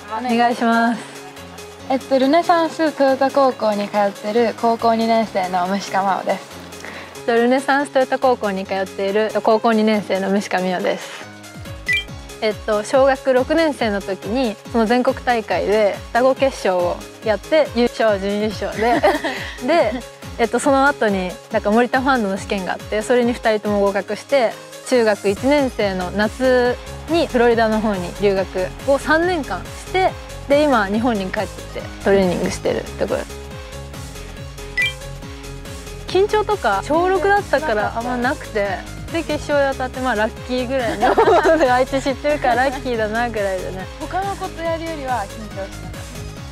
お願いします。 ルネサンス豊田高校に通っている高校2年生の虫香真央です。 ルネサンス豊田高校に通っている高校2年生の虫香美桜です。小学6年生の時にその全国大会で双子決勝をやって優勝準優勝でその後になんか森田ファンドの試験があって、それに2人とも合格して、中学1年生の夏にフロリダの方に留学を3年間して、で今日本に帰ってきてトレーニングしてるところ。緊張とか小6だったからあんまなくて、で決勝で当たってラッキーぐらいの相手知ってるからラッキーだなぐらいでね。 他のことやるよりは緊張しなかった。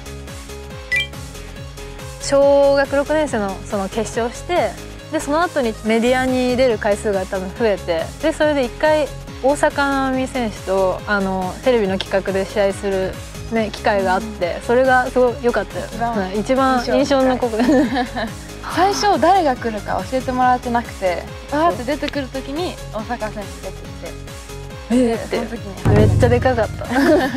小学6年生のその決勝して、でその後にメディアに出る回数が多分増えて、でそれで1回大坂なおみ選手とテレビの企画で試合する、ね、機会があって、それがすごい良かったよ。一番印象に残る。 最初誰が来るか教えてもらってなくて、バーって出てくる時に大坂選手出てきて、その時にめっちゃでかかった。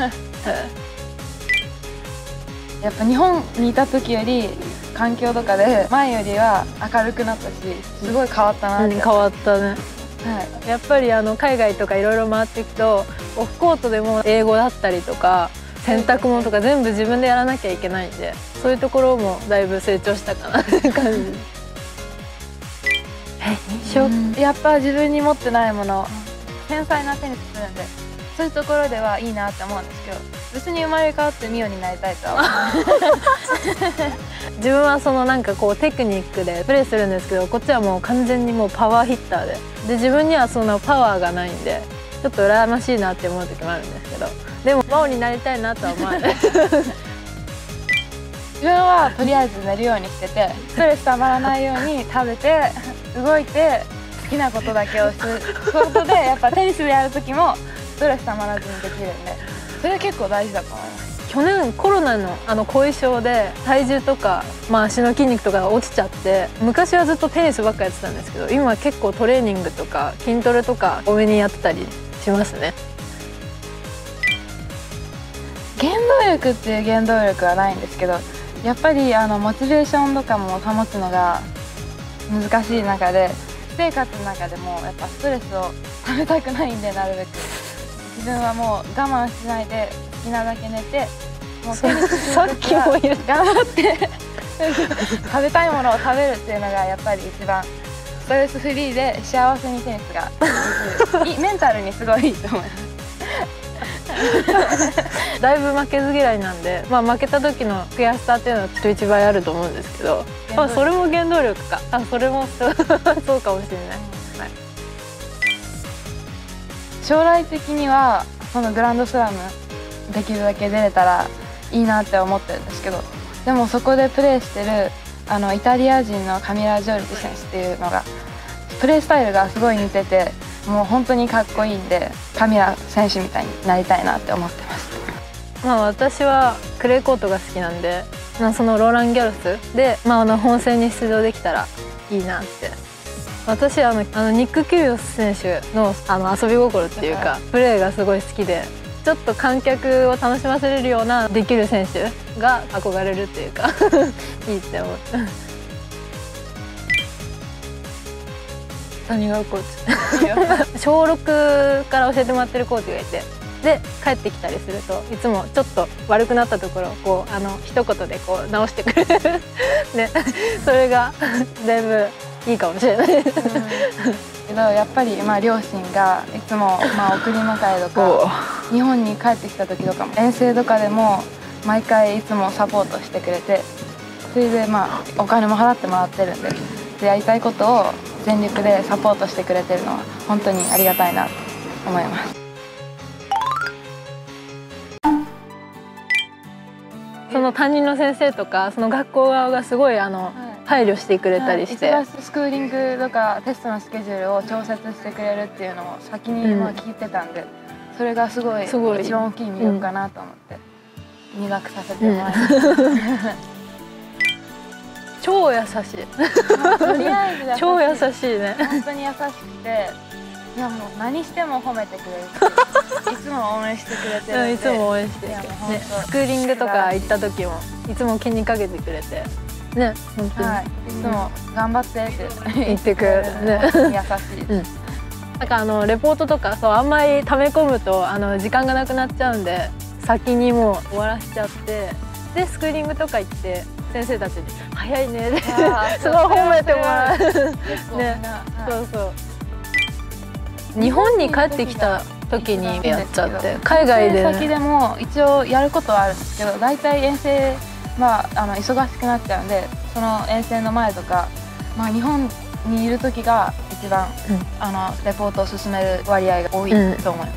やっぱ日本にいた時より環境とかで前よりは明るくなったし、すごい変わったなって。 変わったね。 はい、 やっぱり海外とかいろいろ回っていくと、オフコートでも英語だったりとか洗濯物とか全部自分でやらなきゃいけないんで、そういうところもだいぶ成長したかなって感じ。印象、 やっぱ自分に持ってないもの、繊細なテニスするんで、そういうところではいいなって思うんですけど、別に生まれ変わってミオになりたいとは思う。 自分はそのなんかこうテクニックでプレーするんですけど、こっちはもう完全にもうパワーヒッターで、自分にはそのパワーがないんで、ちょっと羨ましいなって思う時もあるんですけど、でも真央になりたいなとは思わない。 自分はとりあえず寝るようにしてて、ストレスたまらないように食べて動いて好きなことだけをすることで、やっぱテニスでやる時もストレスたまらずにできるんで、それは結構大事だと思います。 去年コロナの後遺症で体重とか、足の筋肉とかが落ちちゃって、昔はずっとテニスばっかやってたんですけど、今は結構トレーニングとか筋トレとか多めにやってたりしますね。 原動力っていう原動力はないんですけど、やっぱりモチベーションとかも保つのが難しい中で、生活の中でもやっぱストレスをためたくないんで、なるべく自分はもう我慢しないで好きなだけ寝て、もうテニスする時は頑張って食べたいものを食べるっていうのがやっぱり一番ストレスフリーで幸せにテニスができるメンタルにすごいいいと思います。 だいぶ負けず嫌いなんで、負けた時の悔しさっていうのは人一倍あると思うんですけど、それも原動力か。それもそうかもしれない。 将来的にはそのグランドスラムできるだけ出れたらいいなって思ってるんですけど、でもそこでプレーしてるイタリア人のカミラ・ジョルジ選手っていうのがプレースタイルがすごい似てて、もう本当にかっこいいんで、カミラ選手みたいになりたいなって思ってます。 私はクレーコートが好きなんで、そのローラン・ギャロスで、本戦に出場できたらいいなって。私ニック・キリオス選手の遊び心っていうか、プレーがすごい好きで、ちょっと観客を楽しませれるようなできる選手が憧れるっていうかいいって思う。谷川コーチ小6から教えてもらってるコーチがいて、で帰ってきたりするといつもちょっと悪くなったところをこう一言でこう直してくれるね、それがだいぶいいかもしれないけど、やっぱり両親がいつも送り迎えとか日本に帰ってきた時とかも遠征とかでも毎回いつもサポートしてくれて、それでお金も払ってもらってるんで、やりたいことを全力でサポートしてくれてるのは本当にありがたいなと思います。 その担任の先生とかその学校側がすごい配慮してくれたりして、 スクーリングとかテストのスケジュールを調節してくれるっていうのを先に聞いてたんで、それがすごい一番大きい魅力かなと思って入学させてもらいました。 超優しい。 とりあえず超優しいね。 本当に優しくて、いやもう何しても褒めてくれるし、いつもも応援してくれてるんで、 いつも応援してる、ね、スクーリングとか行った時もいつも気にかけてくれてね、本当に、 はい、いつも頑張ってって言ってくれるね、 優しい、 なんかレポートとかそうあんまり溜め込むと時間がなくなっちゃうんで先にもう終わらしちゃって、でスクーリングとか行って先生たちに「早いね」ってすごい褒めてもらうね、そうそう。日本に帰ってきた時にやっちゃって、海外で先でも一応やることはあるんですけど、大体遠征忙しくなっちゃうんで、その遠征の前とか、日本にいる時が一番、レポートを進める割合が多いと思います。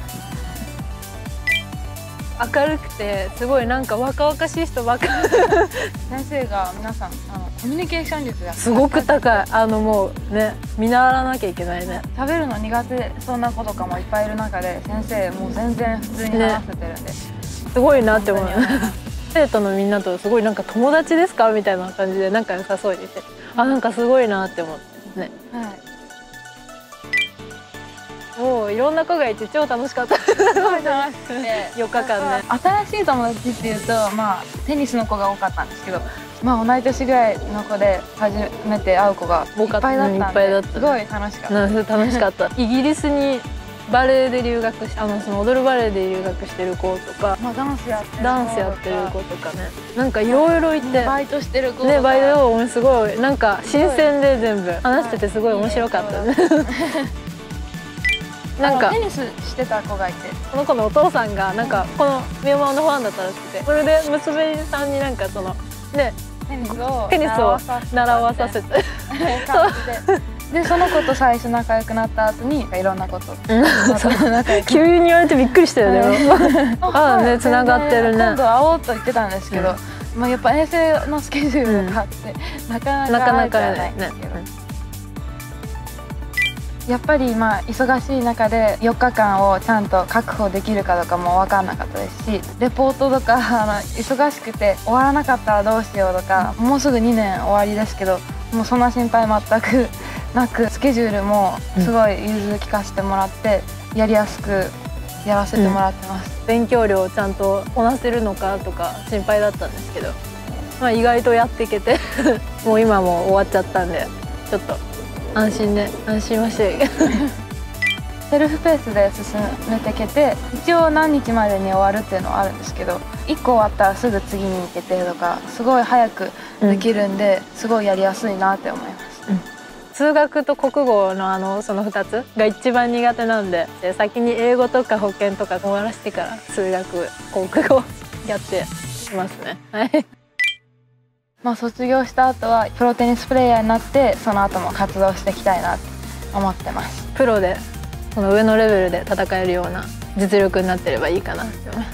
明るくてすごいなんか若々しい人ばっか先生が皆さんコミュニケーション力がすごく高い。もうね見習わなきゃいけないね。 食べるの苦手そうな子とかもいっぱいいる中で、先生もう全然普通に話せてるんで、 すごいなって思う。生徒のみんなとすごいなんか友達ですかみたいな感じで仲良さそうにいて、なんかすごいなって思ってね。 はい、 もういろんな子がいて超楽しかった。 すごい楽しくて 4日間ね。 新しい友達っていうと、テニスの子が多かったんですけど、同い年ぐらいの子で初めて会う子がいっぱいだったんで、すごい楽しかった。 楽しかった。イギリスにバレエで留学し、その踊るバレエで留学してる子とか、 ダンスやってる子とかね、なんかいろいろいて、 バイトしてる子とかね、バイトもすごいなんか新鮮で全部話しててすごい面白かったね。 なんかテニスしてた子がいて、 この子のお父さんがなんかこのミヤマのファンだったらしくて、それで娘さんになんかそのねテニスを習わさせてでその子と最初仲良くなった後にいろんなこと急に言われてびっくりしたよね。ね、つながってるね。 今度会おうと言ってたんですけど、やっぱ遠征のスケジュールがあってなかなか会えてないんですけど、やっぱり忙しい中で4日間をちゃんと確保できるかどうかも分かんなかったですし、レポートとか忙しくて終わらなかったらどうしようとか、もうすぐ2年終わりですけど、もうそんな心配全くなく、スケジュールもすごい融通きかせてもらってやりやすくやらせてもらってます。 勉強量をちゃんとこなせるのかとか心配だったんですけど、意外とやっていけてもう今も終わっちゃったんで、ちょっと安心はしてる。 セルフペースで進めていけて、一応何日までに終わるっていうのはあるんですけど、1個終わったらすぐ次に行けてとか、すごい早くできるんで、すごいやりやすいなって思います。 数学と国語のその2つが一番苦手なんで、先に英語とか保健とか終わらせてから数学国語やってますね。はい。 卒業した後はプロテニスプレーヤーになって、その後も活動していきたいなって思ってます。 プロでその上のレベルで戦えるような実力になってればいいかなって思います。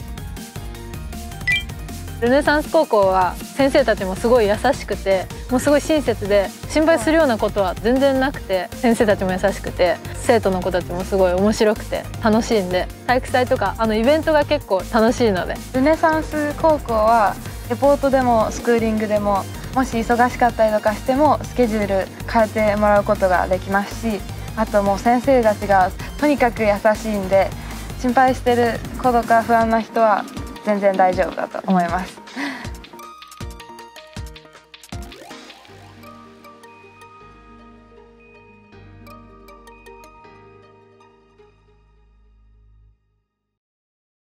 ルネサンス高校は先生たちもすごい優しくて、もうすごい親切で、心配するようなことは全然なくて、先生たちも優しくて、生徒の子たちもすごい面白くて楽しいんで、体育祭とかイベントが結構楽しいので。 ルネサンス高校はレポートでもスクーリングでも、もし忙しかったりとかしてもスケジュール変えてもらうことができますし、あともう先生たちがとにかく優しいんで、心配してる子とか不安な人は全然大丈夫だと思います。